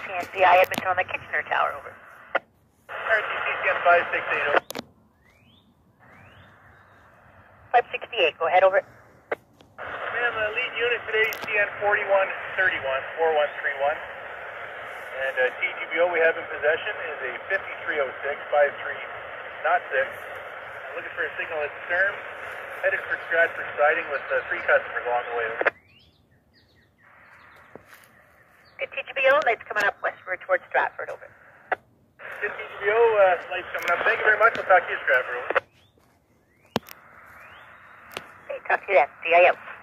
Cndi Edmonton on the Kitchener Tower, over. RTC CN 568, over. 568, go ahead, over. Ma'am, lead unit today, CN 4131, 4131. And TGBO we have in possession is a 5306, 5306. Looking for a signal at Sturm. Headed for Stratford siding with 3 customers along the way. Good TGBO, lights coming up westward towards Stratford, over. Good TGBO, lights coming up. Thank you very much. We'll talk to you, Stratford, over. Okay, talk to you then. See ya out.